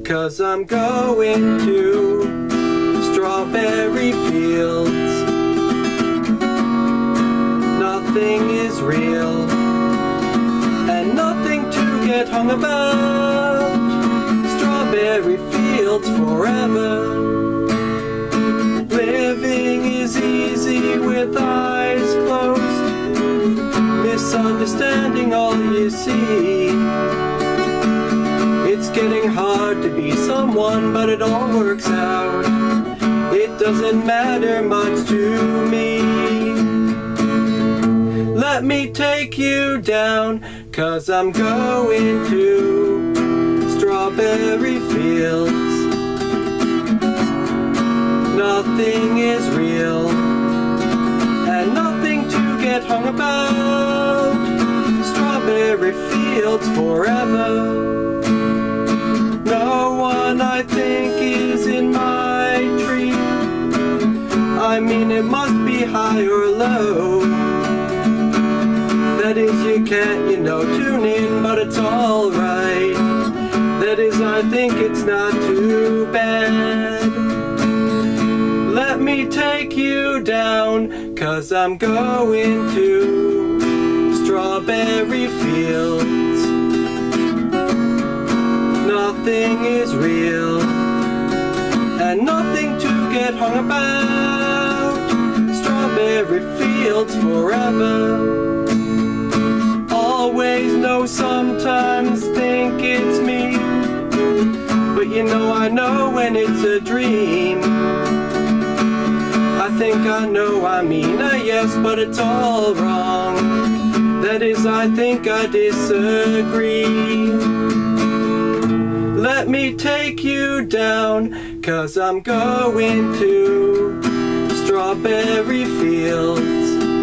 'cause I'm going to strawberry fields. Nothing is real and nothing to get hung about. Strawberry fields forever. Living is easy with eyes closed, misunderstanding all you see. It's getting hard to be someone, but it all works out. It doesn't matter much to me. Let me take you down, 'cause I'm going to strawberry fields. Nothing is real and nothing to get hung about. Strawberry fields forever. No one I think is in my tree. I mean, it must be high or low. That is, you can't, tune in, but it's alright. That is, I think it's not too bad. Let me take you down, 'cause I'm going to strawberry fields. Nothing is real and nothing to get hung about. Strawberry fields forever. Always know, sometimes think it's me, but I know when it's a dream. I think I know, yes, but it's all wrong. That is, I think I disagree. Let me take you down, 'cause I'm going to strawberry fields.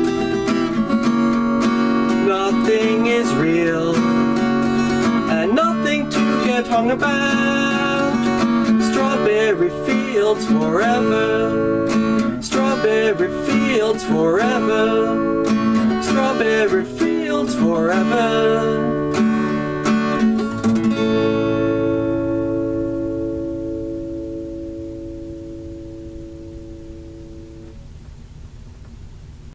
Nothing is real and nothing to get hung about. Strawberry fields forever. Strawberry fields forever. Strawberry fields forever.